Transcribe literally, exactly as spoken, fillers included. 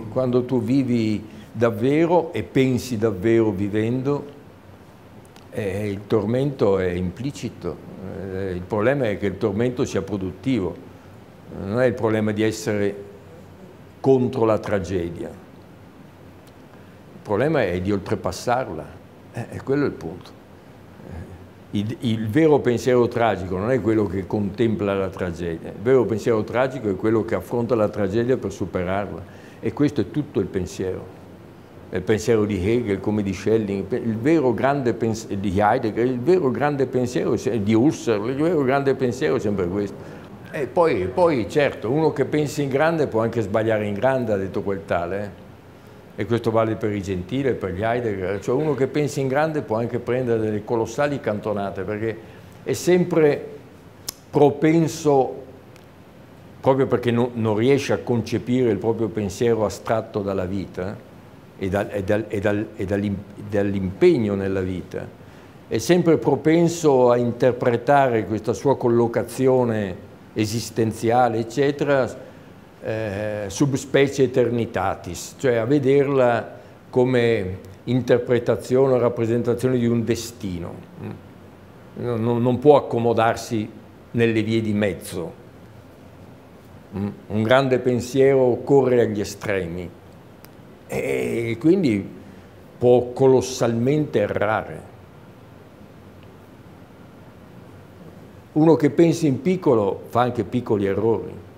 quando tu vivi davvero e pensi davvero vivendo, eh, il tormento è implicito. Eh, il problema è che il tormento sia produttivo, non è il problema di essere contro la tragedia. Il problema è di oltrepassarla, eh, e quello è il punto. Il, il vero pensiero tragico non è quello che contempla la tragedia, il vero pensiero tragico è quello che affronta la tragedia per superarla, e questo è tutto il pensiero. È il pensiero di Hegel come di Schelling, il vero grande pensiero di Heidegger, il vero grande pensiero di Husserl, il vero grande pensiero è sempre questo. E poi, poi certo, uno che pensa in grande può anche sbagliare in grande, ha detto quel tale, eh? E questo vale per i Gentile, per gli Heidegger, cioè uno che pensa in grande può anche prendere delle colossali cantonate, perché è sempre propenso, proprio perché non, non riesce a concepire il proprio pensiero astratto dalla vita e, dal, e, dal, e, dal, e dall'impegno nella vita, è sempre propenso a interpretare questa sua collocazione esistenziale, eccetera, Eh, subspecie eternitatis, cioè a vederla come interpretazione o rappresentazione di un destino. Non, non può accomodarsi nelle vie di mezzo. Un grande pensiero corre agli estremi e quindi può colossalmente errare. Uno che pensa in piccolo fa anche piccoli errori.